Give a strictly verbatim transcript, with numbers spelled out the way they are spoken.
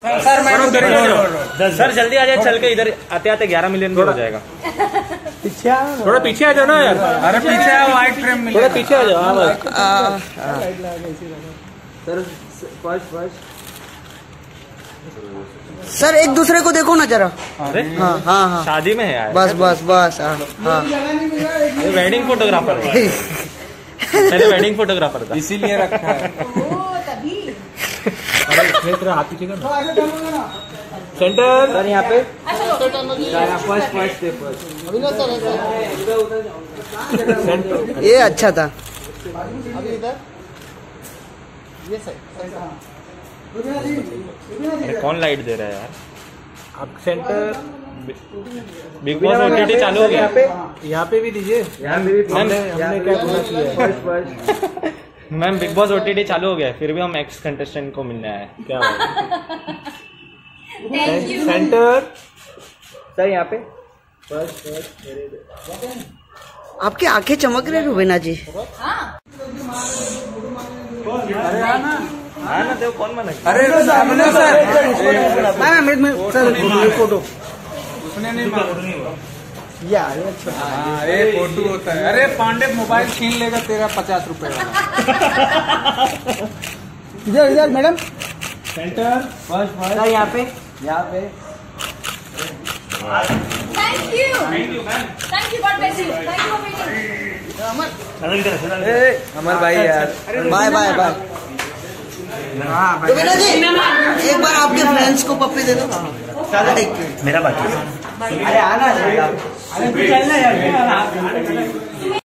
Sir मैं उधर ही sir जल्दी आ जाए, चल के इधर आते आते ग्यारह मिलियन हो जाएगा। पीछे थोड़ा पीछे आ जाओ ना यार। अरे पीछे आओ, वाइट फ्रेम मिलेगा। थोड़ा पीछे आ जाओ। हाँ बस सर फर्स्ट फर्स्ट सर एक दूसरे को देखो ना जरा। अरे हाँ हाँ हाँ शादी में है यार। बस बस बस हाँ हाँ ये वेडिंग फोटोग्राफर है। पहले वेडिंग फोटोग्राफर था, इसीलिए रखा है। सेंटर सर यहाँ पे फर्स्ट फर्स्ट फर्स्ट ये अच्छा था। अभी इधर ये सही। अरे कौन लाइट दे रहा है यार। अब सेंटर बिग बॉस ओटीटी चालू हो गया। यहाँ पे भी दीजिए। यहाँ पे भी हमने हमने क्या बोला चाहिए। मैम बिग बॉस ओटीटी चालू हो गया, फिर भी हम एक्स कंटेस्टेंट को मिलने आए। क्या सेंटर सर यहाँ पे फर्स्ट फर्स्ट आपकी आंखें चमक रही रुबीना जी। अरे आना हाँ ना देखो कौन मना। अरे सामने सर सर फोटो उसने नहीं मारा यार। अच्छा अरे फोटो होता है। अरे पांडे मोबाइल छीन लेगा तेरा पचास रुपए वाला। इधर इधर मैडम सेंटर फर्स्ट फर्स्ट यहाँ पे यहाँ पे Thank you. Thank you, ma'am. Thank you. God bless you. Thank you for waiting. Amar भाई यार bye bye bye. Rubina ji एक बार आपके फ्रेंड्स को पप्पी दे दो। मेरा बाकी। अरे आना अरे तू चलना यार।